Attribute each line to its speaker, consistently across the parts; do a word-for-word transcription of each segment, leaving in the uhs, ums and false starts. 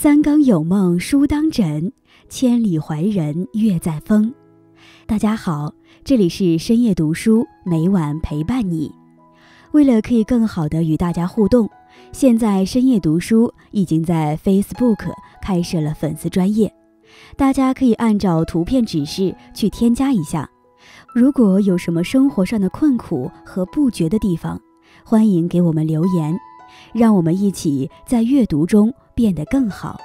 Speaker 1: 三更有梦书当枕，千里怀人月在风。大家好，这里是深夜读书，每晚陪伴你。为了可以更好的与大家互动，现在深夜读书已经在 Facebook 开设了粉丝专页，大家可以按照图片指示去添加一下。如果有什么生活上的困苦和不觉的地方，欢迎给我们留言，让我们一起在阅读中变得更好。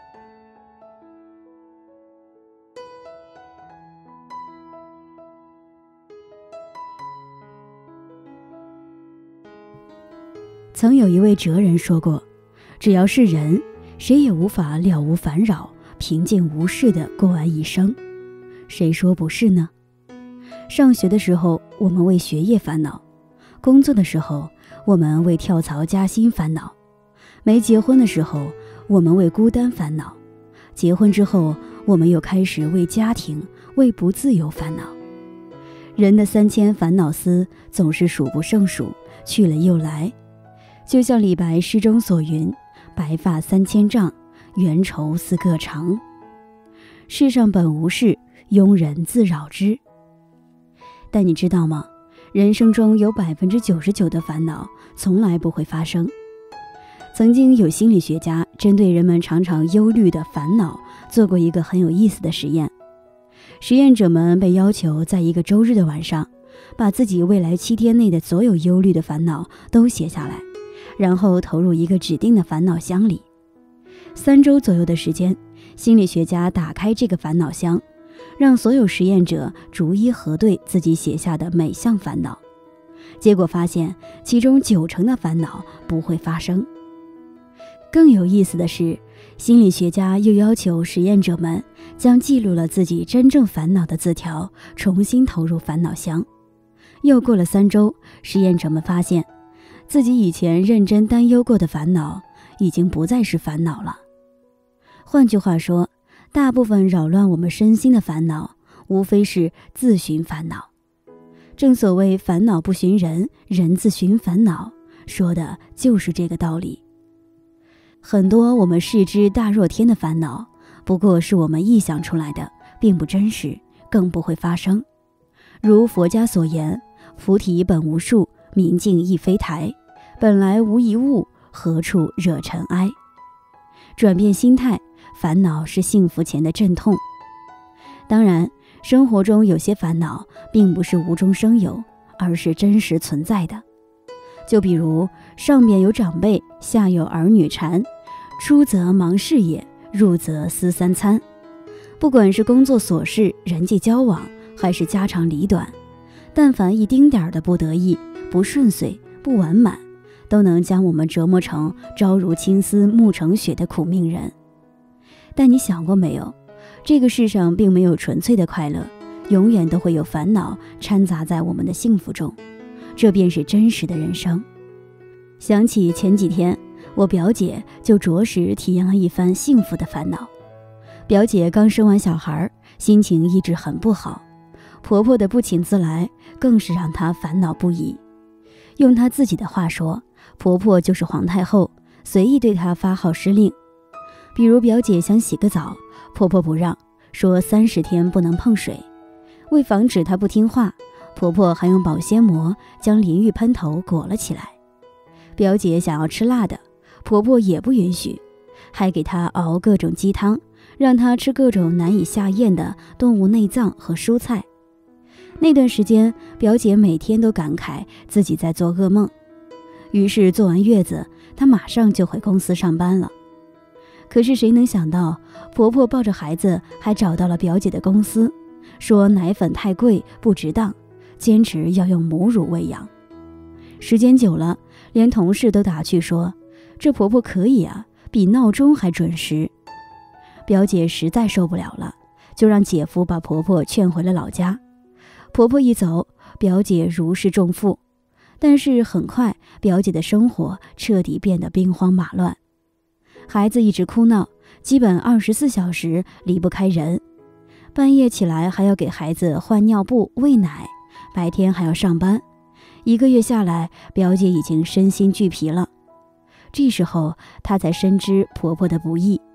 Speaker 1: 曾有一位哲人说过，只要是人，谁也无法了无烦扰，平静无事地过完一生。谁说不是呢？上学的时候，我们为学业烦恼；工作的时候，我们为跳槽加薪烦恼；没结婚的时候，我们为孤单烦恼；结婚之后，我们又开始为家庭、为不自由烦恼。人的三千烦恼丝总是数不胜数，去了又来。就像李白诗中所云：白发三千丈，缘愁似个长。世上本无事，庸人自扰之。但你知道吗？人生中有百分之九十九的烦恼从来不会发生。曾经有心理学家针对人们常常忧虑的烦恼做过一个很有意思的实验。实验者们被要求在一个周日的晚上，把自己未来七天内的所有忧虑的烦恼都写下来，然后投入一个指定的烦恼箱里。三周左右的时间，心理学家打开这个烦恼箱，让所有实验者逐一核对自己写下的每项烦恼。结果发现，其中九成的烦恼不会发生。更有意思的是，心理学家又要求实验者们将记录了自己真正烦恼的字条重新投入烦恼箱。又过了三周，实验者们发现，自己以前认真担忧过的烦恼已经不再是烦恼了。换句话说，大部分扰乱我们身心的烦恼无非是自寻烦恼。正所谓烦恼不寻人，人自寻烦恼，说的就是这个道理。很多我们视之大若天的烦恼，不过是我们臆想出来的，并不真实，更不会发生。如佛家所言，菩提本无树，明镜亦非台，本来无一物，何处惹尘埃。转变心态，烦恼是幸福前的阵痛。当然，生活中有些烦恼并不是无中生有，而是真实存在的。就比如上边有长辈，下有儿女缠，出则忙事业，入则思三餐。不管是工作琐事、人际交往，还是家长里短，但凡一丁点儿的不得意、不顺遂、不完满，都能将我们折磨成朝如青丝暮成雪的苦命人。但你想过没有，这个世上并没有纯粹的快乐，永远都会有烦恼掺杂在我们的幸福中，这便是真实的人生。想起前几天，我表姐就着实体验了一番幸福的烦恼。表姐刚生完小孩，心情一直很不好，婆婆的不请自来更是让她烦恼不已。用她自己的话说，婆婆就是皇太后，随意对她发号施令。比如表姐想洗个澡，婆婆不让，说三十天不能碰水。为防止她不听话，婆婆还用保鲜膜将淋浴喷头裹了起来。表姐想要吃辣的，婆婆也不允许，还给她熬各种鸡汤，让她吃各种难以下咽的动物内脏和蔬菜。那段时间，表姐每天都感慨自己在做噩梦。于是坐完月子，她马上就回公司上班了。可是谁能想到，婆婆抱着孩子还找到了表姐的公司，说奶粉太贵不值当，坚持要用母乳喂养。时间久了，连同事都打趣说，这婆婆可以啊，比闹钟还准时。表姐实在受不了了，就让姐夫把婆婆劝回了老家。婆婆一走，表姐如释重负。但是很快，表姐的生活彻底变得兵荒马乱。孩子一直哭闹，基本二十四小时离不开人。半夜起来还要给孩子换尿布、喂奶，白天还要上班。一个月下来，表姐已经身心俱疲了。这时候她才深知婆婆的不易，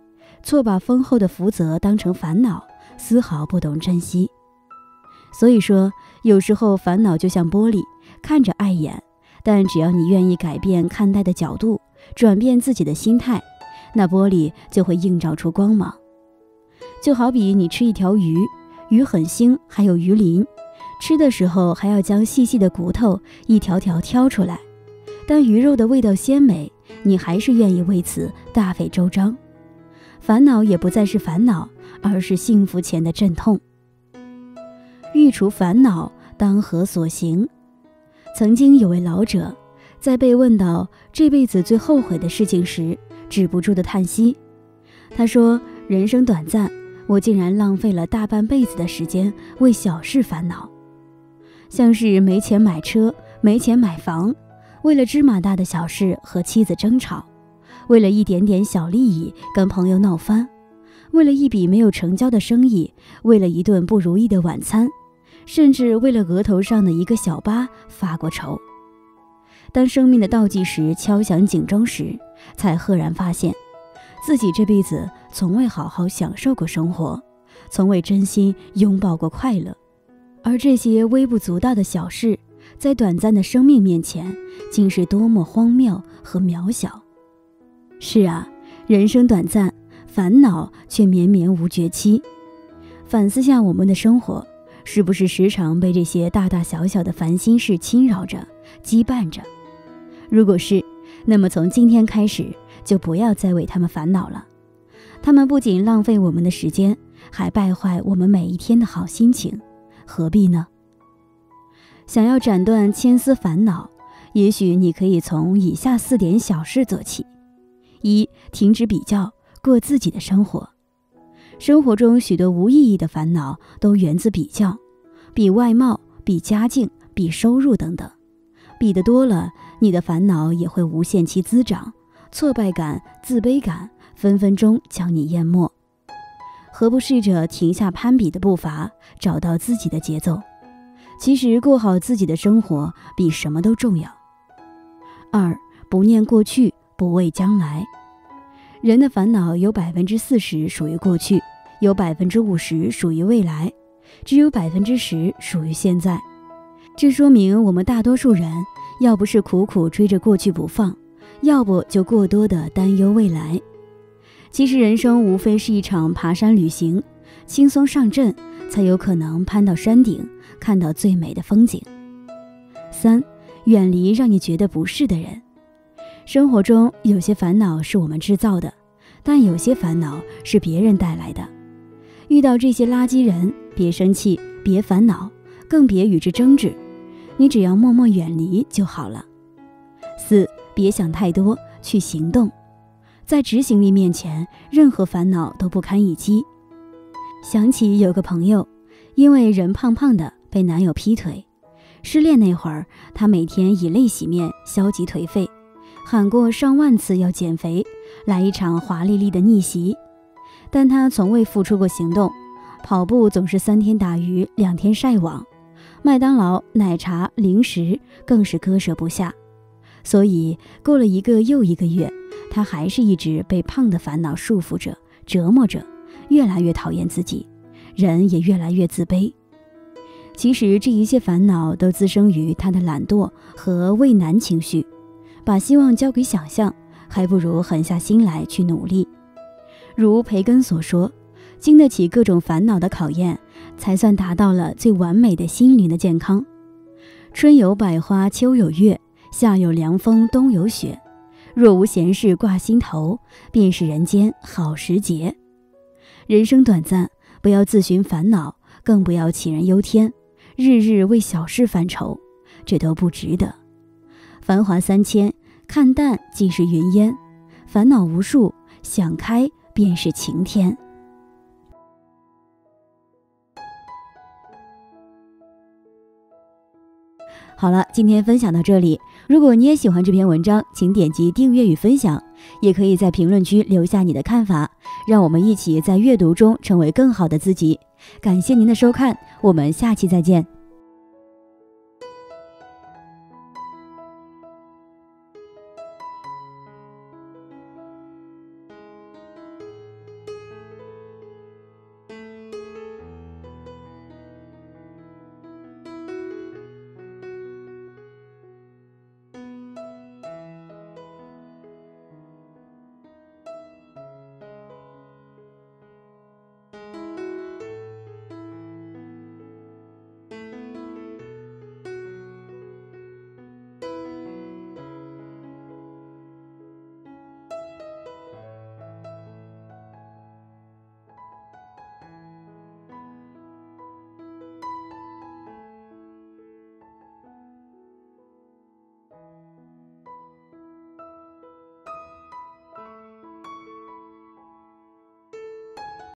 Speaker 1: 错把丰厚的福泽当成烦恼，丝毫不懂珍惜。所以说，有时候烦恼就像玻璃，看着碍眼，但只要你愿意改变看待的角度，转变自己的心态，那玻璃就会映照出光芒。就好比你吃一条鱼，鱼很腥，还有鱼鳞，吃的时候还要将细细的骨头一条条挑出来，但鱼肉的味道鲜美，你还是愿意为此大费周章。烦恼也不再是烦恼，而是幸福前的阵痛。欲除烦恼，当何所行？曾经有位老者在被问到这辈子最后悔的事情时，止不住的叹息。他说，人生短暂，我竟然浪费了大半辈子的时间为小事烦恼，像是没钱买车，没钱买房，为了芝麻大的小事和妻子争吵，为了一点点小利益跟朋友闹翻，为了一笔没有成交的生意，为了一顿不如意的晚餐，甚至为了额头上的一个小疤发过愁。当生命的倒计时敲响警钟时，才赫然发现自己这辈子从未好好享受过生活，从未真心拥抱过快乐。而这些微不足道的小事，在短暂的生命面前，竟是多么荒谬和渺小。是啊，人生短暂，烦恼却绵绵无绝期。反思下我们的生活，是不是时常被这些大大小小的烦心事侵扰着、羁绊着？如果是，那么从今天开始，就不要再为他们烦恼了。他们不仅浪费我们的时间，还败坏我们每一天的好心情，何必呢？想要斩断千丝烦恼，也许你可以从以下四点小事做起。一、停止比较，过自己的生活。生活中许多无意义的烦恼都源自比较，比外貌，比家境，比收入等等。比得多了，你的烦恼也会无限期滋长，挫败感、自卑感分分钟将你淹没。何不试着停下攀比的步伐，找到自己的节奏？其实过好自己的生活比什么都重要。二、不念过去，不畏将来。人的烦恼有百分之四十属于过去，有百分之五十属于未来，只有百分之十属于现在。这说明我们大多数人，要不是苦苦追着过去不放，要不就过多的担忧未来。其实人生无非是一场爬山旅行，轻松上阵，才有可能攀到山顶，看到最美的风景。三、远离让你觉得不适的人。生活中有些烦恼是我们制造的，但有些烦恼是别人带来的。遇到这些垃圾人，别生气，别烦恼，更别与之争执，你只要默默远离就好了。四、别想太多，去行动。在执行力面前，任何烦恼都不堪一击。想起有个朋友，因为人胖胖的被男友劈腿，失恋那会儿，她每天以泪洗面，消极颓废，喊过上万次要减肥，来一场华丽丽的逆袭，但她从未付出过行动。跑步总是三天打鱼两天晒网，麦当劳、奶茶、零食更是割舍不下。所以过了一个又一个月，她还是一直被胖的烦恼束缚着、折磨着，越来越讨厌自己，人也越来越自卑。其实这一切烦恼都滋生于她的懒惰和畏难情绪，把希望交给想象，还不如狠下心来去努力。如培根所说，经得起各种烦恼的考验，才算达到了最完美的心灵的健康。春有百花，秋有月，夏有凉风，冬有雪。若无闲事挂心头，便是人间好时节。人生短暂，不要自寻烦恼，更不要杞人忧天，日日为小事犯愁，这都不值得。繁华三千，看淡即是云烟，烦恼无数，想开便是晴天。好了，今天分享到这里。如果你也喜欢这篇文章，请点击订阅与分享，也可以在评论区留下你的看法，让我们一起在阅读中成为更好的自己。感谢您的收看，我们下期再见。